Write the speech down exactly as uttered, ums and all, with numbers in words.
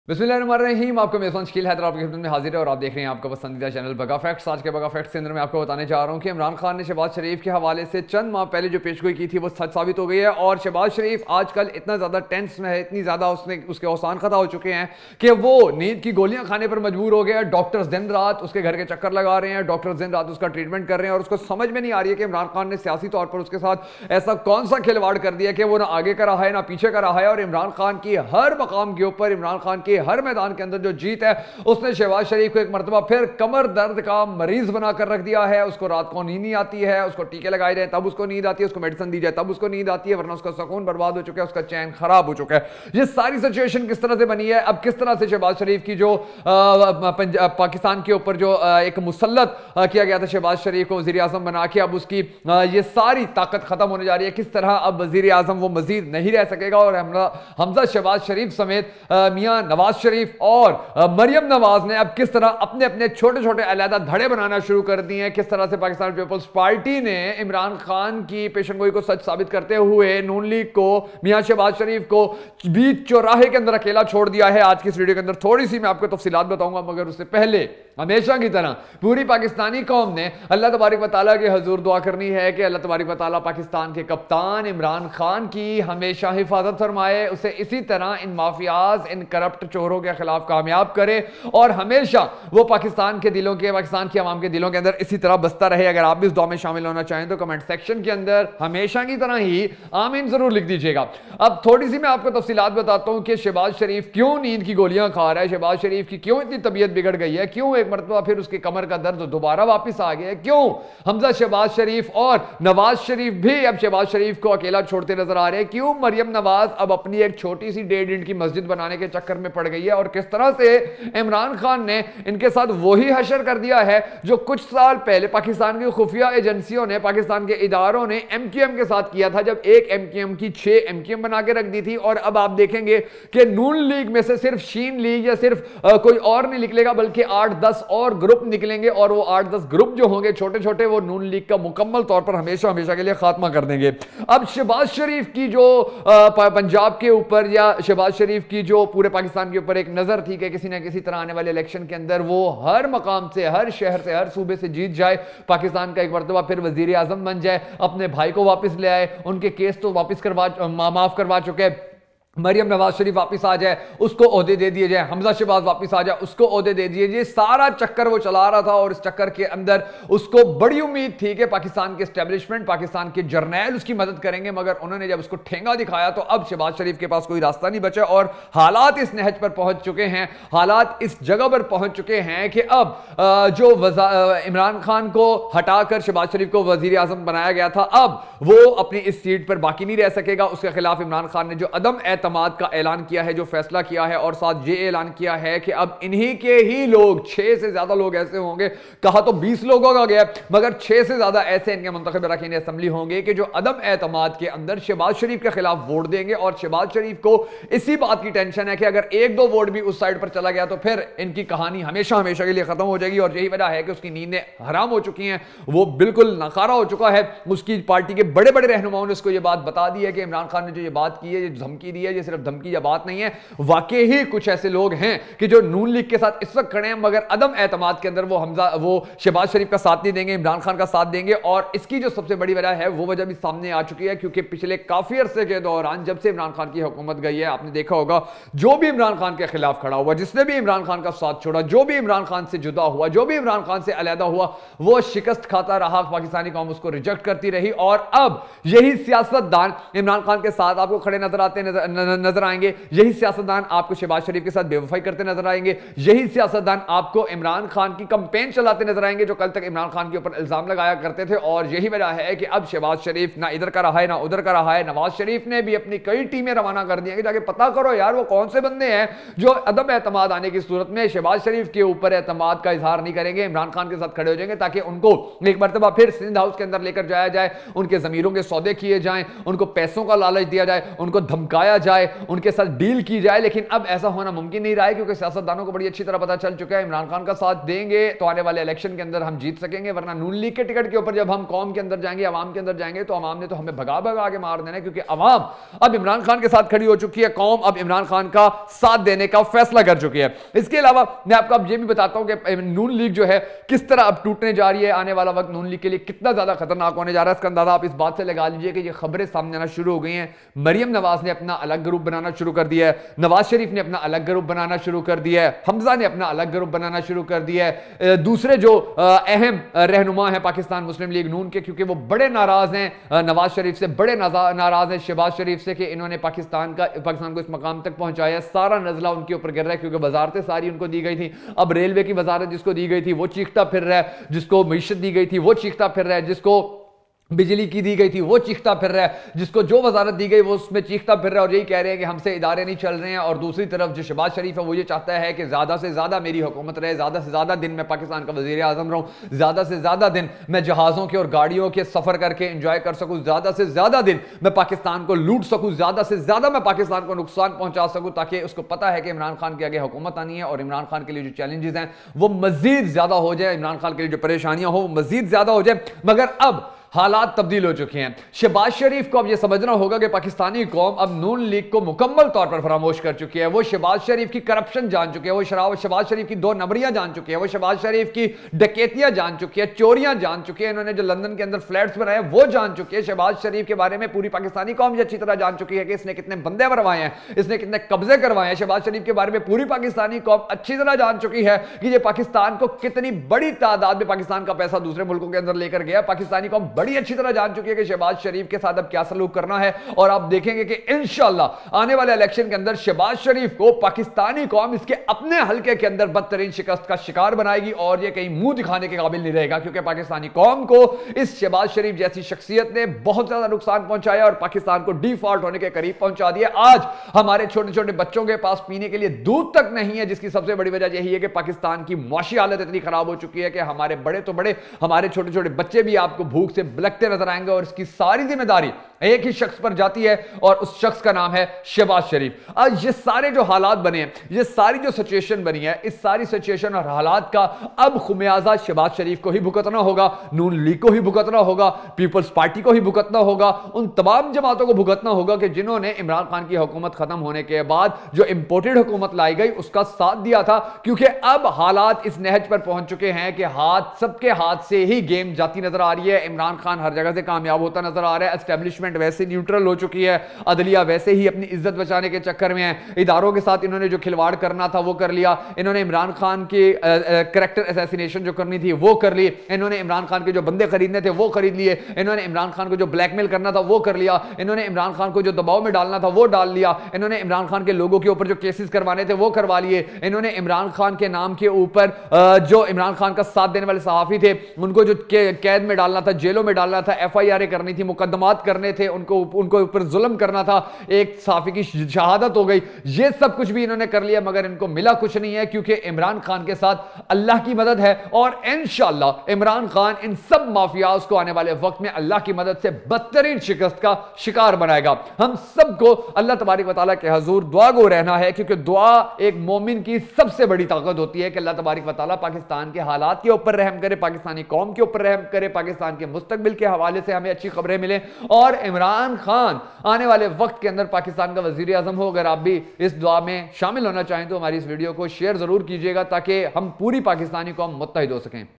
बिस्मिल्लाहिर्रहमानिर्रहीम। आपको मेज़बान शकील हैदर आपकी खिदमत में हाजिर है और आप देख रहे हैं आपका पसंदीदा चैनल बगा फैक्ट्स। आज के बगा फैक्ट्स के अंदर मैं आपको बताने जा रहा हूं कि इमरान खान ने शहबाज शरीफ के हवाले से चंद माह पहले जो पेशगोई की थी वो सच साबित हो गई है। और शहबाज शरीफ आजकल इतना ज़्यादा टेंस में है, इतनी ज़्यादा उसने उसके औसान खता हो चुके हैं कि वो नींद की गोलियां खाने पर मजबूर हो गया। डॉक्टर्स दिन रात उसके घर के चक्कर लगा रहे हैं, डॉक्टर्स दिन रात उसका ट्रीटमेंट कर रहे हैं और उसको समझ में नहीं आ रही है कि इमरान खान ने सियासी तौर पर उसके साथ ऐसा कौन सा खिलवाड़ कर दिया कि वो ना आगे का रहा है ना पीछे का रहा है। और इमरान खान की हर मकाम के ऊपर, इमरान खान के हर मैदान के अंदर जो जीत है, उसने शहबाज शरीफ को एक मरतबा फिर कमर दर्द का मरीज बनाकर रख दिया है। उसको रात को नींद नहीं आती है, उसको टीके लगाए जाए तब उसको नींद आती है, उसको मेडिसिन दी जाए तब उसको नींद आती है, वरना उसका सुकून बर्बाद हो चुका है, उसका चैन खराब हो चुका है। ये सारी सिचुएशन किस तरह से बनी है, अब किस तरह से शहबाज शरीफ की जो आ, पाकिस्तान के ऊपर जो आ, एक मुसल्लत किया गया था शहबाज शरीफ को वजीर आजम बना के, अब उसकी आ, ये सारी ताकत खत्म होने जा रही है। किस तरह अब वजीर आजम वो मजीद नहीं रह सकेगा और हमजा शहबाज शरीफ समेत मियां नवाज शरीफ और मरियम नवाज ने अब किस तरह अपने अपने छोटे छोटे अलहदा धड़े बनाना शुरू कर दिए हैं। किस तरह से पाकिस्तान पीपल्स पार्टी ने इमरान खान की पेशनगोई को सच साबित करते हुए नून लीग को, मियां शहबाज शरीफ को बीच चौराहे के अंदर अकेला छोड़ दिया है। आज की इस वीडियो के अंदर थोड़ी सी मैं आपको तफसीलात बताऊंगा, मगर उससे पहले हमेशा की तरह पूरी पाकिस्तानी कौम ने अल्लाह तबारक व तआला के हजूर दुआ करनी है कि अल्लाह तबारक व तआला पाकिस्तान के कप्तान इमरान खान की हमेशा हिफाजत फरमाए, उसे इसी तरह इन माफियाज, इन करप्ट चोरों के खिलाफ कामयाब करे और हमेशा वो पाकिस्तान के दिलों के, पाकिस्तान की आवाम के दिलों के अंदर इसी तरह बसता रहे। अगर आप भी इस दुआ में शामिल होना चाहें तो कमेंट सेक्शन के अंदर हमेशा की तरह ही आमीन जरूर लिख दीजिएगा। अब थोड़ी सी मैं आपको तफसीलात बताता हूं कि शहबाज शरीफ क्यों नींद की गोलियां खा रहा है, शहबाज शरीफ की क्यों इतनी तबीयत बिगड़ गई है, क्यों एक मरतबा फिर उसकी कमर का दर्द दोबारा वापस आ गया है, क्यों हमजा शहबाज शरीफ और नवाज शरीफ भी अब शहबाज शरीफ को अकेला छोड़ते नजर आ रहे हैं, क्यों मरियम नवाज अब अपनी एक छोटी सी डेढ़ इंच की मस्जिद बनाने के चक्कर में पड़ गई है और किस तरह से इमरान खान ने इनके साथ वही हशर कर दिया है जो कुछ साल पहले पाकिस्तान की खुफिया एजेंसियों ने, पाकिस्तान के इदारों ने एमक्यूएम के साथ किया था, जब एक एमक्यूएम की छह एमक्यूएम बना के रख दी थी। और अब आप देखेंगे कि नून लीग में से सिर्फ शीन लीग या सिर्फ आ, कोई और नहीं निकलेगा, बल्कि आठ दस और ग्रुप निकलेंगे और वो आठ दस ग्रुप जो होंगे छोटे छोटे, वो नून लीग का मुकम्मल तौर पर हमेशा हमेशा के लिए खात्मा कर देंगे। अब शहबाज शरीफ की जो आ, पंजाब के ऊपर या शहबाज शरीफ की जो पूरे पाकिस्तान के ऊपर एक नजर थी कि किसी ना किसी तरह आने वाले इलेक्शन के अंदर वो हर मकाम से, हर शहर से, हर सूबे से जीत जाए, पाकिस्तान का एक मरतबा फिर वजीर आजम बन जाए, अपने भाई को वापस ले आए, उनके केस तो वापस करवा माफ करवा चुके, मरियम नवाज शरीफ वापस आ जाए, उसको ओहदे दे दिए जाए, हमजा शहबाज वापस आ जाए, उसको ओहदे दे दिए जाए। सारा चक्कर वो चला रहा था और इस चक्कर के अंदर उसको बड़ी उम्मीद थी कि पाकिस्तान के एस्टेब्लिशमेंट, पाकिस्तान के जर्नैल उसकी मदद करेंगे, मगर उन्होंने जब उसको ठेंगा दिखाया तो अब शहबाज शरीफ के पास कोई रास्ता नहीं बचा और हालात इस नहज पर पहुंच चुके हैं, हालात इस जगह पर पहुंच चुके हैं कि अब जो इमरान खान को हटाकर शहबाज शरीफ को वजीर आजम बनाया गया था, अब वो अपनी इस सीट पर बाकी नहीं रह सकेगा। उसके खिलाफ इमरान खान ने जो अदम एतमाद का ऐलान किया है, जो फैसला किया है और साथ ये ऐलान किया है कि अब इन्हीं के ही लोग, छह से ज्यादा लोग ऐसे होंगे, कहा तो बीस लोगों का गया, मगर छह से ज्यादा ऐसे इनके मुंतखब अरकान असेंबली होंगे कि जो अदम एतमाद के अंदर शहबाज शरीफ के खिलाफ वोट देंगे। और शहबाज शरीफ को इसी बात की टेंशन है कि अगर एक दो वोट भी उस साइड पर चला गया तो फिर इनकी कहानी हमेशा हमेशा के लिए खत्म हो जाएगी। और यही वजह है कि उसकी नींदें हराम हो चुकी हैं, वो बिल्कुल नकारा हो चुका है। उसकी पार्टी के बड़े बड़े रहनुमाओं ने उसको ये बात बता दी है कि इमरान खान ने जो ये बात की है, ये धमकी दी है, ये सिर्फ धमकी या बात नहीं है, वाकई ही कुछ ऐसे लोग हैं कि जो नून लीग के साथ इस वक्त खड़े हैं, मगर अदम एतमाद के अंदर वो हमजा वो शहबाज शरीफ का साथ नहीं देंगे, इमरान खान का साथ देंगे। और इसकी जो सबसे बड़ी वजह है वो वजह भी सामने आ चुकी है, क्योंकि पिछले काफी अरसे के दौरान जब से इमरान खान की हुकूमत गई है, आपने देखा होगा जो भी इमरान खान के खिलाफ खड़ा हुआ, जिसने भी इमरान खान का साथ छोड़ा, जो भी इमरान खान से जुदा हुआ, जो भी इमरान खान से अलहदा हुआ, वो शिकस्त खाता रहा, पाकिस्तानी कौम उसको रिजेक्ट करती रही। और अब यही सियासतदान इमरान खान के साथ आपको खड़े नजर आते नजर, नजर आएंगे, यही सियासतदान आपको शहबाज शरीफ के साथ बेवफाई करते नजर आएंगे, यही सियासतदान आपको इमरान खान की कैंपेन चलाते नजर आएंगे, जो कल तक इमरान खान के ऊपर इल्जाम लगाया करते थे। और यही वजह है कि अब शहबाज शरीफ ना इधर का रहा है ना उधर का रहा है। नवाज शरीफ ने भी अपनी कई टीमें रवाना कर दी हैं कि जाके पता करो यार वो कौन से बंदे हैं जो अदम एतमाद आने की सूरत में शहबाज शरीफ के ऊपर एतमाद का इजहार नहीं करेंगे, इमरान खान के साथ खड़े हो जाएंगे, ताकि उनको एक मरतबा फिर सिंध हाउस के अंदर लेकर जाया जाए, उनके जमीरों के सौदे किए जाएं, उनको पैसों का लालच दिया जाए, उनको धमकाया जाए, उनके साथ डील की जाए, लेकिन अब ऐसा होना मुमकिन नहीं रहा है क्योंकि सियासतदानों को बड़ी अच्छी तरह पता चल चुका है इमरान खान का साथ देंगे तो आने वाले इलेक्शन के अंदर हम जीत सकेंगे, वरना नून लीग के टिकट के ऊपर जब हम कौम के अंदर जाएंगे, अवाम के अंदर जाएंगे, तो अवाम ने तो हमें भगा भगा के मार देना है क्योंकि अवाम अब इमरान खान के साथ खड़ी हो चुकी है, कौम अब इमरान खान का साथ देने का फैसला कर चुकी है। इसके अलावा मैं आपको अब ये भी बताता हूं कि नून लीग जो है किस तरह अब टूटने जा रही है, आने वाला वक्त नून लीग के लिए कितना ज्यादा खतरनाक होने जा रहा है। इसका अंदाजा आप इस बात से लगा लीजिए कि ये खबरें सामने आना शुरू हो गई हैं। मरियम नवाज ने अपना अलग ग्रुप बनाना शुरू कर दिया है, नवाज शरीफ ने अपना अलग ग्रुप बनाना शुरू कर दिया है, हमजा ने अपना अलग ग्रुप बनाना शुरू कर दिया है। दूसरे जो अहम रहनुमा है पाकिस्तान मुस्लिम लीग नून के, क्योंकि वो बड़े नाराज हैं नवाज शरीफ से, बड़े नाराज हैं शहबाज शरीफ से कि इन्होंने पाकिस्तान का पाकिस्तान को इस मकाम तक पहुंचाया। सारा नजला उनके ऊपर गिर रहा है क्योंकि वजारतें सारी उनको दी गई थी, अब रेलवे की वजारत जिसको दी गई थी वो चीखता फिर रहा है, जिसको मईशत दी गई थी वो चीखता फिर रहा है, जिसको बिजली की दी गई थी वो चीखता फिर रहा है, जिसको जो वजारत दी गई वो उसमें चीखता फिर रहा है और यही कह रहे हैं कि हमसे इदारे नहीं चल रहे हैं। और दूसरी तरफ जो शहबाज शरीफ है वो ये चाहता है कि ज्यादा से ज्यादा मेरी हुकूमत रहे, ज्यादा से ज्यादा दिन मैं पाकिस्तान का वजीर आजम रहूं, ज्यादा से ज्यादा दिन मैं जहाजों के और गाड़ियों के सफर करके इंजॉय कर सकूं, ज्यादा से ज्यादा दिन मैं पाकिस्तान को लूट सकूं, ज्यादा से ज्यादा मैं पाकिस्तान को नुकसान पहुंचा सकूं, ताकि उसको पता है कि इमरान खान के आगे हुकूमत आनी है और इमरान खान के लिए जो चैलेंजेस हैं वो मजीद ज्यादा हो जाए, इमरान खान के लिए जो परेशानियां हो वो मजीद ज्यादा हो जाए। मगर अब हालात तब्दील हो चुके हैं। शहबाज शरीफ को अब यह समझना होगा कि पाकिस्तानी कौम अब नून लीग को मुकम्मल तौर पर फरामोश कर चुकी है। वो शहबाज शरीफ की करप्शन जान चुके हैं, वो शहबाज शरीफ की दो नंबरियां जान चुके हैं, वो शहबाज शरीफ की डकैतियां जान चुकी है, चोरियां जान चुकी है, इन्होंने जो लंदन के अंदर फ्लैट्स बनाए वो जान चुकी है। शहबाज शरीफ के बारे में पूरी पाकिस्तानी कौम अच्छी तरह जान चुकी है कि इसने कितने बंदे मरवाए हैं, इसने कितने कब्जे करवाए हैं। शहबाज शरीफ के बारे में पूरी पाकिस्तानी कौम अच्छी तरह जान चुकी है कि ये पाकिस्तान को कितनी बड़ी तादाद में पाकिस्तान का पैसा दूसरे मुल्कों के अंदर लेकर गया। पाकिस्तानी कौम बड़ी अच्छी तरह जान कि शहबाज शरीफ के साथ अब क्या सलूक करना है और आप देखेंगे कि इंशाअल्लाह आने वाले इलेक्शन के अंदर शहबाज शरीफ को पाकिस्तानी कौम इसके अपने हलके के अंदर बदतरीन शिकस्त का शिकार बनाएगी और यह कहीं मुंह दिखाने के काबिल नहीं रहेगा, क्योंकि पाकिस्तानी कौम को इस शहबाज शरीफ जैसी शख्सियत ने बहुत ज्यादा नुकसान पहुंचाया और पाकिस्तान को डिफॉल्ट होने के करीब पहुंचा दिया। आज हमारे छोटे छोटे बच्चों के पास पीने के लिए दूध तक नहीं है, जिसकी सबसे बड़ी वजह यही है कि पाकिस्तान की मुआशी हालत इतनी खराब हो चुकी है कि हमारे बड़े तो बड़े हमारे छोटे छोटे बच्चे भी आपको भूख से बिलखते नजर आएंगे और इसकी सारी जिम्मेदारी एक ही शख्स पर जाती है और उस शख्स का नाम है शहबाज शरीफ। आज ये सारे जो हालात बने हैं, ये सारी जो सिचुएशन बनी है, इस सारी सिचुएशन और हालात का अब खुमियाजा शहबाज शरीफ को ही भुगतना होगा, नून लीग को ही भुगतना होगा, पीपल्स पार्टी को ही भुगतना होगा, उन तमाम जमातों को भुगतना होगा कि जिन्होंने इमरान खान की हुकूमत खत्म होने के बाद जो इंपोर्टेड हुकूमत लाई गई उसका साथ दिया था। क्योंकि अब हालात इस नहज पर पहुंच चुके हैं कि हाथ सबके हाथ से ही गेम जाती नजर आ रही है। इमरान खान हर जगह से कामयाब होता नजर आ रहा है, एस्टेब्लिशमेंट वैसे न्यूट्रल हो चुकी है, अदलिया वैसे ही अपनी इज्जत बचाने के चक्कर में है, इदारों के साथ इन्होंने जो खिलवाड़ करना था वो कर लिया, इन्होंने इमरान खान की कैरेक्टर असैसिनेशन जो करनी थी वो कर ली, इन्होंने इमरान खान के जो बंदे खरीदने थे वो खरीद लिए, इन्होंने इमरान खान को जो ब्लैकमेल करना था वो कर लिया, इन्होंने इमरान खान को जो दबाव में डालना था वो डाल लिया, इन्होंने इमरान खान के लोगों के ऊपर जो केसेस करवाने थे वो करवा लिए, इन्होंने इमरान खान के नाम के ऊपर जो इमरान खान का साथ देने वाले सहाफी थे उनको जो कैद में डालना था, जेलों में डालना था, एफ आई आर ए करनी थी, मुकदमात करने थे, उनको उनको ऊपर जुल्म करना था, एक सहाफी की शहादत हो गई, ये सब कुछ भी इन्होंने कर लिया, मगर इनको मिला कुछ नहीं है क्योंकि इमरान खान के साथ अल्लाह की मदद है और इंशाअल्लाह इमरान खान इन सब माफियाज को आने वाले वक्त में अल्लाह की मदद से बदतरीन शिकस्त का शिकार बनाएगा। हम सबको अल्लाह तबारक व तआला के हुजूर दुआ गो रहना है, क्योंकि दुआ एक मोमिन की सबसे बड़ी ताकत होती है कि अल्लाह तबारक व तआला पाकिस्तान के हालात के ऊपर रहम करे, पाकिस्तानी कौम के ऊपर रहम करे, पाकिस्तान के मुस्तकबिल के हवाले से हमें अच्छी खबरें मिले और इमरान खान आने वाले वक्त के अंदर पाकिस्तान का वजीर आजम हो। अगर आप भी इस दुआ में शामिल होना चाहें तो हमारी इस वीडियो को शेयर जरूर कीजिएगा ताकि हम पूरी पाकिस्तानी कौम मुत्तहिद हो सकें।